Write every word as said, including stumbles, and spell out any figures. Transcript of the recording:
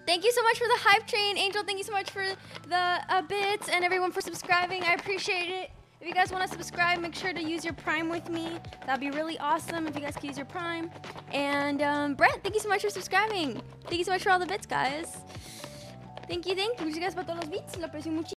Thank you so much for the hype train, Angel. Thank you so much for the uh, bits and everyone for subscribing. I appreciate it. If you guys want to subscribe, make sure to use your Prime with me. That'd be really awesome if you guys could use your Prime. And um, Brett, thank you so much for subscribing. Thank you so much for all the bits, guys. Thank you, thank you. Muchas gracias por todos los bits. Lo aprecio mucho.